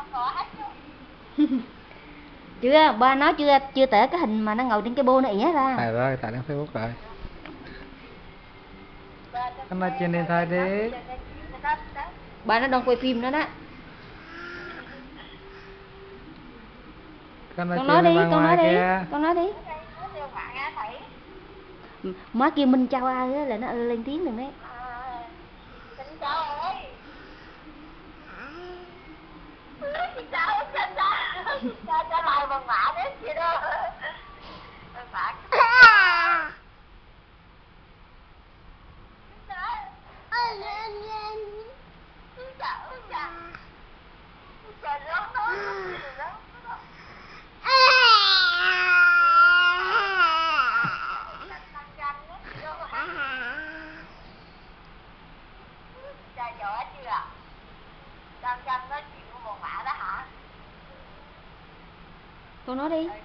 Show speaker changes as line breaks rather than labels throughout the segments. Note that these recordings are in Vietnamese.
Chưa, ba nó chưa tể cái hình mà nó ngồi trên cái bô nó ỉa ra.
Tại rồi, tại đăng Facebook rồi. Anh nói chuyện điện thoại đi.
Ba nó đang quay phim đó đó.
Con nói
Con
chuyện
nói
với
đi,
bà
con nói
ngoại
đi,
kìa.
con nói đi. Má kêu Minh Châu ai á là nó lên tiếng rồi đấy.
Minh Châu ơi. Sao trả lời bằng mã đấy chị đó. Bằng mã.
Con nói đi.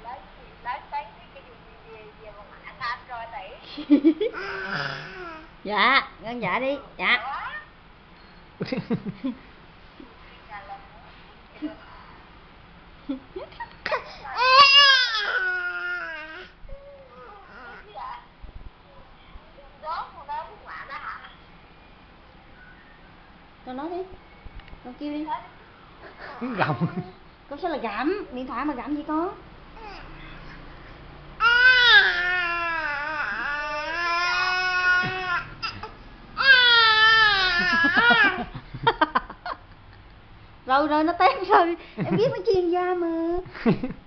Dạ, con dạ đi. Dạ. Con nói đi. Con kêu đi.
Gầm.
Con sao là gặm? Điện thoại mà gặm gì con? Rồi rồi nó tét rồi. Em biết nó chuyên gia mà.